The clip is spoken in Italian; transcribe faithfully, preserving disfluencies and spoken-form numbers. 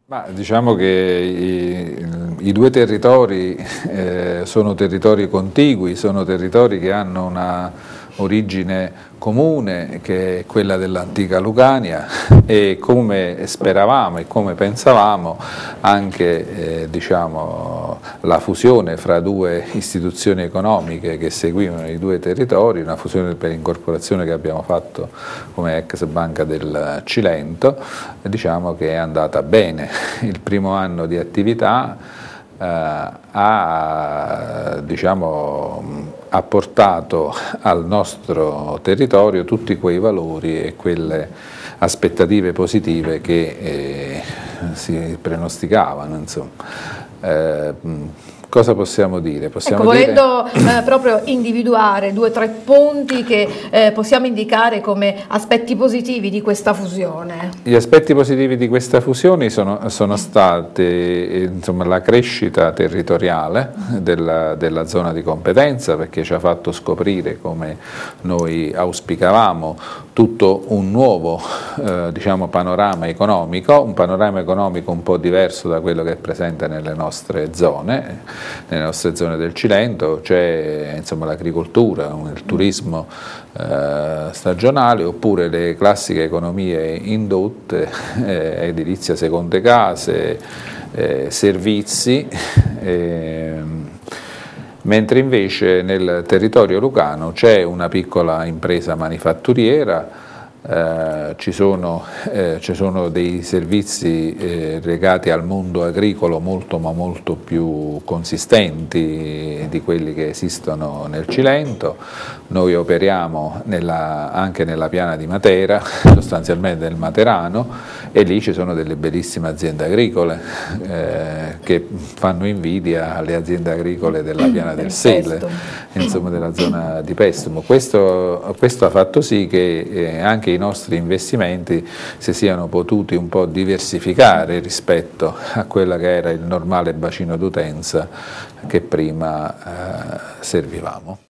Ma diciamo che i, i due territori eh, sono territori contigui, sono territori che hanno una origine comune, che è quella dell'antica Lucania, e come speravamo e come pensavamo anche eh, diciamo, la fusione fra due istituzioni economiche che seguivano i due territori, una fusione per incorporazione che abbiamo fatto come ex Banca del Cilento, diciamo che è andata bene. Il primo anno di attività eh, ha, diciamo, ha portato al nostro territorio tutti quei valori e quelle aspettative positive che eh, si pronosticavano, insomma. Eh, Cosa possiamo dire? Possiamo ecco, dire... volendo eh, proprio individuare due o tre punti che eh, possiamo indicare come aspetti positivi di questa fusione. Gli aspetti positivi di questa fusione sono, sono stati insomma, la crescita territoriale della, della zona di competenza, perché ci ha fatto scoprire, come noi auspicavamo, tutto un nuovo eh, diciamo, panorama economico, un panorama economico un po' diverso da quello che è presente nelle nostre zone. Nelle nostre zone del Cilento c'è l'agricoltura, il turismo eh, stagionale, oppure le classiche economie indotte, eh, edilizia seconde case, eh, servizi, eh, mentre invece nel territorio lucano c'è una piccola impresa manifatturiera. Eh, ci, sono, eh, ci sono dei servizi eh, legati al mondo agricolo molto ma molto più consistenti di quelli che esistono nel Cilento. Noi operiamo nella, anche nella piana di Matera, sostanzialmente nel Materano, e lì ci sono delle bellissime aziende agricole eh, che fanno invidia alle aziende agricole della piana del Sele, insomma della zona di Pestumo. Questo, questo ha fatto sì che eh, anche i nostri investimenti si siano potuti un po' diversificare rispetto a quello che era il normale bacino d'utenza che prima eh, servivamo.